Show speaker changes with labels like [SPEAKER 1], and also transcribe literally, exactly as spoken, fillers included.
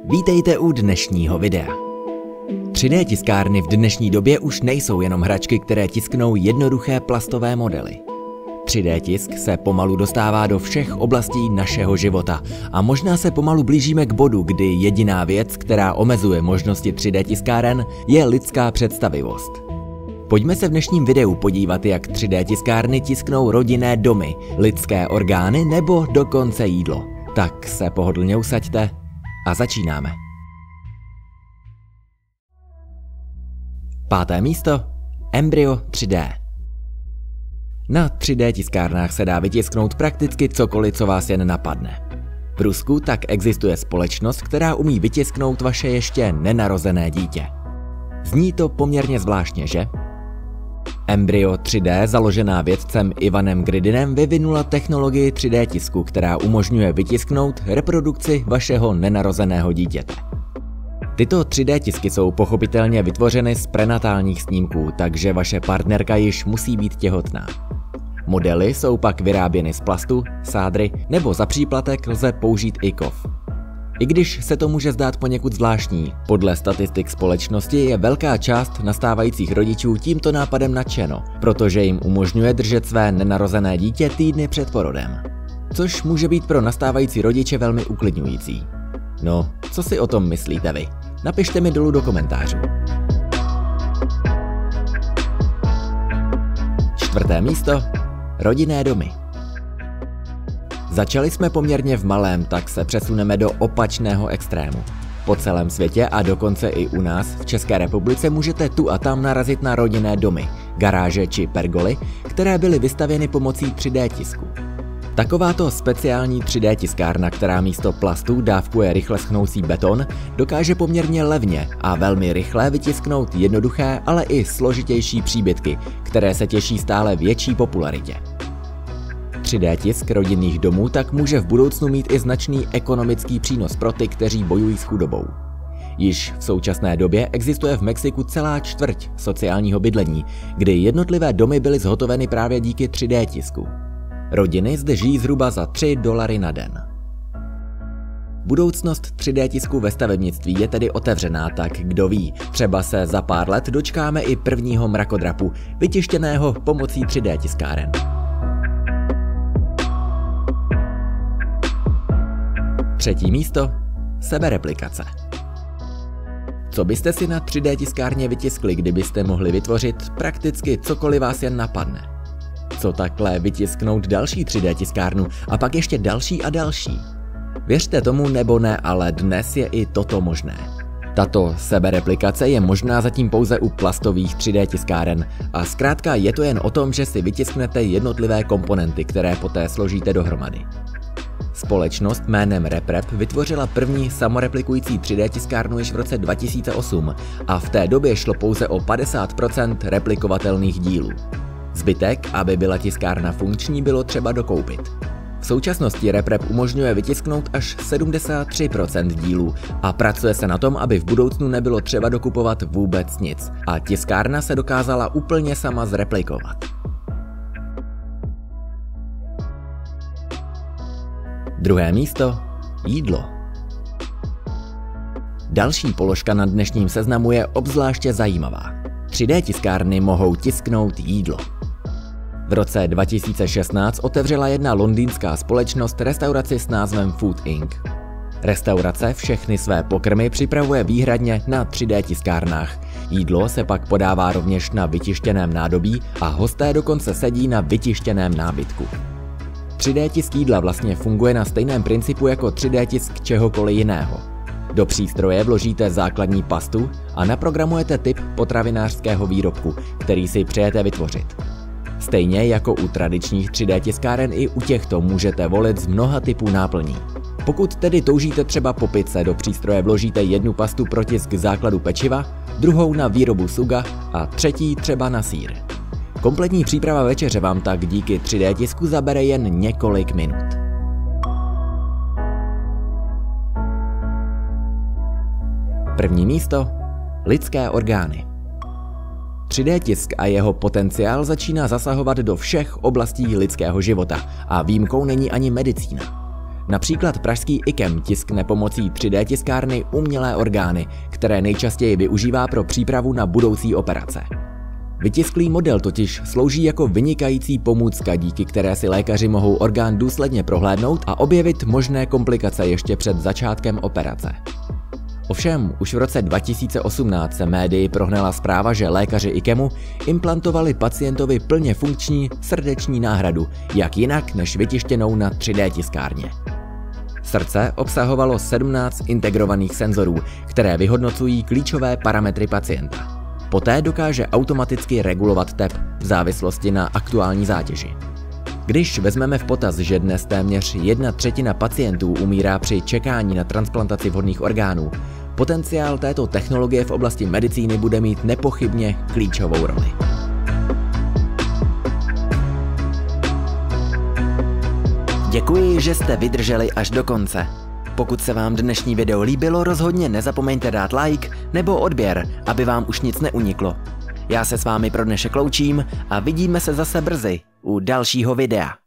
[SPEAKER 1] Vítejte u dnešního videa. tři dé tiskárny v dnešní době už nejsou jenom hračky, které tisknou jednoduché plastové modely. tři dé tisk se pomalu dostává do všech oblastí našeho života a možná se pomalu blížíme k bodu, kdy jediná věc, která omezuje možnosti tři dé tiskáren, je lidská představivost. Pojďme se v dnešním videu podívat, jak tři dé tiskárny tisknou rodinné domy, lidské orgány nebo dokonce jídlo. Tak se pohodlně usaďte a začínáme. Páté místo. Embryo tři dé. Na tři dé tiskárnách se dá vytisknout prakticky cokoliv, co vás jen napadne. V Rusku tak existuje společnost, která umí vytisknout vaše ještě nenarozené dítě. Zní to poměrně zvláštně, že? Embryo tři dé, založená vědcem Ivanem Gridinem, vyvinula technologii tři dé tisku, která umožňuje vytisknout reprodukci vašeho nenarozeného dítěte. Tyto tři dé tisky jsou pochopitelně vytvořeny z prenatálních snímků, takže vaše partnerka již musí být těhotná. Modely jsou pak vyráběny z plastu, sádry nebo za příplatek lze použít i kov. I když se to může zdát poněkud zvláštní, podle statistik společnosti je velká část nastávajících rodičů tímto nápadem nadšeno, protože jim umožňuje držet své nenarozené dítě týdny před porodem. Což může být pro nastávající rodiče velmi uklidňující. No, co si o tom myslíte vy? Napište mi dolů do komentářů. Čtvrté místo. Rodinné domy. Začali jsme poměrně v malém, tak se přesuneme do opačného extrému. Po celém světě a dokonce i u nás v České republice můžete tu a tam narazit na rodinné domy, garáže či pergoly, které byly vystavěny pomocí tři dé tisku. Takováto speciální tři dé tiskárna, která místo plastů dávkuje rychle schnoucí beton, dokáže poměrně levně a velmi rychle vytisknout jednoduché, ale i složitější příbytky, které se těší stále větší popularitě. tři dé tisk rodinných domů tak může v budoucnu mít i značný ekonomický přínos pro ty, kteří bojují s chudobou. Již v současné době existuje v Mexiku celá čtvrť sociálního bydlení, kdy jednotlivé domy byly zhotoveny právě díky tři dé tisku. Rodiny zde žijí zhruba za tři dolary na den. Budoucnost tři dé tisku ve stavebnictví je tedy otevřená, tak kdo ví, třeba se za pár let dočkáme i prvního mrakodrapu, vytištěného pomocí tři dé tiskáren. Třetí místo. Sebereplikace. Co byste si na tři dé tiskárně vytiskli, kdybyste mohli vytvořit prakticky cokoliv vás jen napadne? Co takhle vytisknout další tři dé tiskárnu a pak ještě další a další? Věřte tomu nebo ne, ale dnes je i toto možné. Tato sebereplikace je možná zatím pouze u plastových tři dé tiskáren a zkrátka je to jen o tom, že si vytisknete jednotlivé komponenty, které poté složíte dohromady. Společnost jménem RepRap vytvořila první samoreplikující tři dé tiskárnu již v roce dva tisíce osm a v té době šlo pouze o padesát procent replikovatelných dílů. Zbytek, aby byla tiskárna funkční, bylo třeba dokoupit. V současnosti RepRap umožňuje vytisknout až sedmdesát tři procent dílů a pracuje se na tom, aby v budoucnu nebylo třeba dokupovat vůbec nic a tiskárna se dokázala úplně sama zreplikovat. Druhé místo. Jídlo. Další položka na dnešním seznamu je obzvláště zajímavá. tři dé tiskárny mohou tisknout jídlo. V roce dva tisíce šestnáct otevřela jedna londýnská společnost restauraci s názvem Food incorporated. Restaurace všechny své pokrmy připravuje výhradně na tři dé tiskárnách. Jídlo se pak podává rovněž na vytištěném nádobí a hosté dokonce sedí na vytištěném nábytku. tři dé tisk jídla vlastně funguje na stejném principu jako tři dé tisk čehokoliv jiného. Do přístroje vložíte základní pastu a naprogramujete typ potravinářského výrobku, který si přejete vytvořit. Stejně jako u tradičních tři dé tiskáren i u těchto můžete volit z mnoha typů náplní. Pokud tedy toužíte třeba po pice, do přístroje vložíte jednu pastu pro tisk základu pečiva, druhou na výrobu suga a třetí třeba na sýr. Kompletní příprava večeře vám tak díky tři dé tisku zabere jen několik minut. První místo. Lidské orgány. tři dé tisk a jeho potenciál začíná zasahovat do všech oblastí lidského života a výjimkou není ani medicína. Například pražský I K E M tiskne pomocí tři dé tiskárny umělé orgány, které nejčastěji využívá pro přípravu na budoucí operace. Vytisklý model totiž slouží jako vynikající pomůcka, díky které si lékaři mohou orgán důsledně prohlédnout a objevit možné komplikace ještě před začátkem operace. Ovšem, už v roce dva tisíce osmnáct se médii prohnala zpráva, že lékaři I K E M u implantovali pacientovi plně funkční srdeční náhradu, jak jinak než vytištěnou na tři dé tiskárně. Srdce obsahovalo sedmnáct integrovaných senzorů, které vyhodnocují klíčové parametry pacienta. Poté dokáže automaticky regulovat tep v závislosti na aktuální zátěži. Když vezmeme v potaz, že dnes téměř jedna třetina pacientů umírá při čekání na transplantaci vhodných orgánů, potenciál této technologie v oblasti medicíny bude mít nepochybně klíčovou roli. Děkuji, že jste vydrželi až do konce. Pokud se vám dnešní video líbilo, rozhodně nezapomeňte dát like nebo odběr, aby vám už nic neuniklo. Já se s vámi pro dnešek loučím a vidíme se zase brzy u dalšího videa.